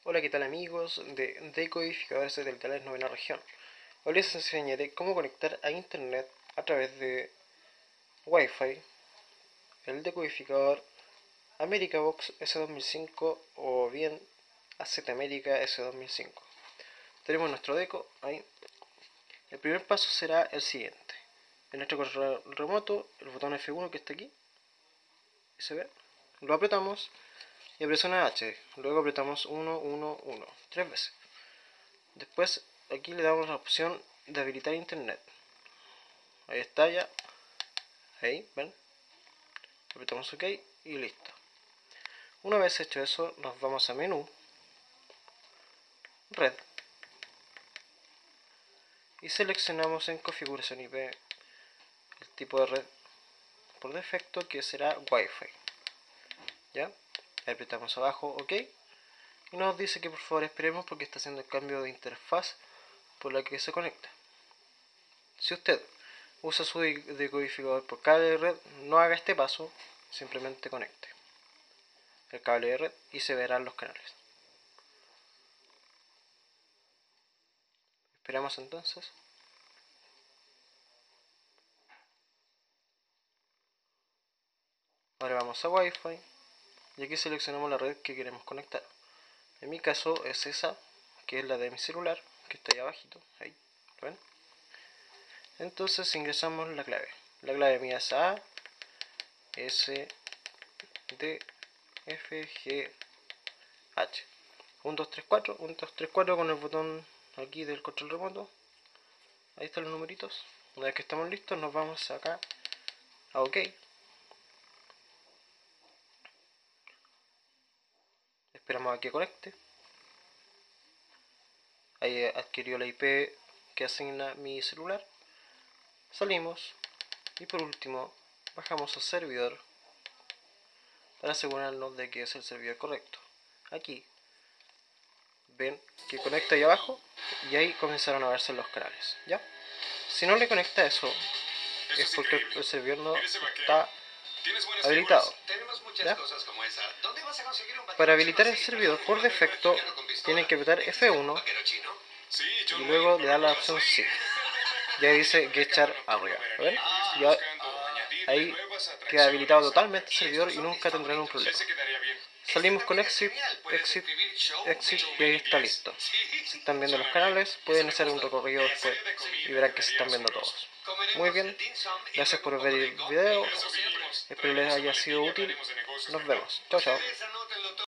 Hola, ¿qué tal amigos de Decodificadores Satelitales Novena Región? Hoy les enseñaré cómo conectar a internet a través de Wi-Fi el decodificador Americabox S2005 o bien AZAmerica S2005. Tenemos nuestro deco ahí. El primer paso será el siguiente. En nuestro control remoto, el botón F1 que está aquí, se ve, lo apretamos y presiona H. Luego apretamos 1, 1, 1, 3 veces. Después aquí le damos la opción de habilitar internet. Ahí está ya. Ahí, ven. Apretamos OK y listo. Una vez hecho eso, nos vamos a menú, red, y seleccionamos en configuración IP el tipo de red por defecto, que será Wi-Fi. ¿Ya? Apretamos abajo OK y nos dice que por favor esperemos porque está haciendo el cambio de interfaz por la que se conecta. Si usted usa su decodificador por cable de red, no haga este paso, simplemente conecte el cable de red y se verán los canales. Esperamos entonces. Ahora vamos a Wi-Fi y aquí seleccionamos la red que queremos conectar. En mi caso es esa, que es la de mi celular, que está ahí abajito, ahí, ¿lo ven? Entonces ingresamos la clave. La clave mía es A, S, D, F, G, H. 1, 2, 3, 4, 1, 2, 3, 4 con el botón aquí del control remoto. Ahí están los numeritos. Una vez que estamos listos nos vamos acá a OK. Esperamos a que conecte. Ahí adquirió la IP que asigna mi celular. Salimos y por último bajamos al servidor para asegurarnos de que es el servidor correcto. Aquí ven que conecta ahí abajo y ahí comenzaron a verse los canales, ¿ya? Si no le conecta eso es porque el servidor no está habilitado, ¿ya? Para habilitar el servidor por defecto tienen que apretar F1 y luego le da la opción sí. Ya dice Get Char arriba, ¿ven? Ya ahí queda habilitado totalmente el servidor y nunca tendrán un problema. Salimos con Exit, Exit, Exit y ahí está listo. Se están viendo los canales, pueden hacer un recorrido después y verán que se están viendo todos. Muy bien, gracias por ver el video, espero les haya sido útil, nos vemos, chao chao.